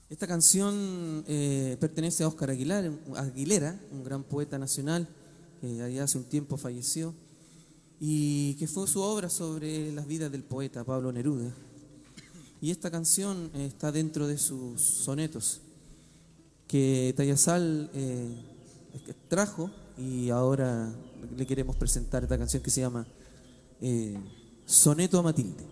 Esta canción pertenece a Óscar Aguilera, un gran poeta nacional que allá hace un tiempo falleció, y que fue su obra sobre las vidas del poeta Pablo Neruda. Y esta canción está dentro de sus sonetos que Tayasal trajo, y ahora le queremos presentar esta canción que se llama Soneto a Matilde.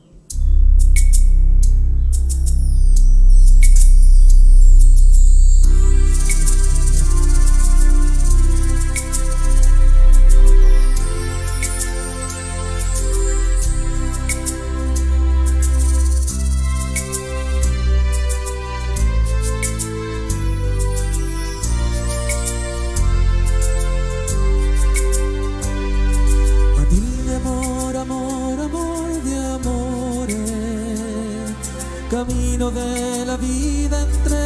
Camino de la vida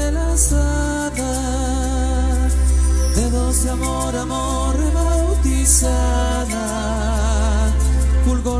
entrelazada, dedos de amor, amor rebautizada, fulgor